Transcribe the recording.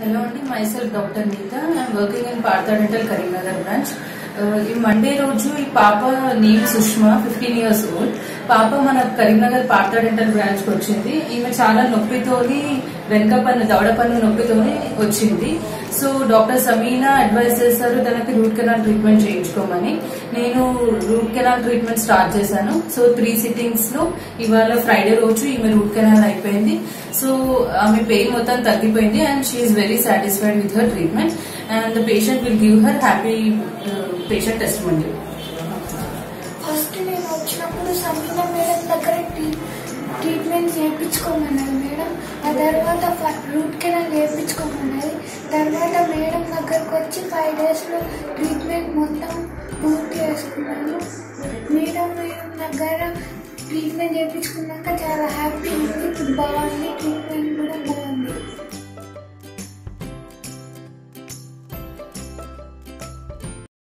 Hello, myself Dr. Neeta. I am working in Partha Dental Karimnagar branch. In Monday roju ee papa name Sushma, 15 years old. Papa mana Karimnagar Partha Dental branch ku vachindi. Ime chaala noppitoni venka pannu davada pannu noppitoni vachindi. So Dr. Samina advise chesaru danaki root canal treatment cheyinchukomani. Nenu root canal treatment start chesanu. So 3 sittings lo ivala Friday roju ime root canal ayipindi. So ame pain mottam taggipoyindi and she is very satisfied with her treatment and the patient will give her happy patient testimony. First నేను వచ్చినప్పుడు Sameena madam దగ్గర treatment చేయించుకోమన్నది madam. ఆ తర్వాత root canal చేయించుకోమన్నది. తర్వాత madam దగ్గరకు వచ్చి 5 days treatment మొత్తం పూర్తి చేసుకున్నాను. మేడం దగ్గర ట్రీట్మెంట్ చేయించుకున్నాక చాలా హ్యాపీ ఉంది. బాగుంది, ట్రీట్మెంట్ కూడా బాగుంది.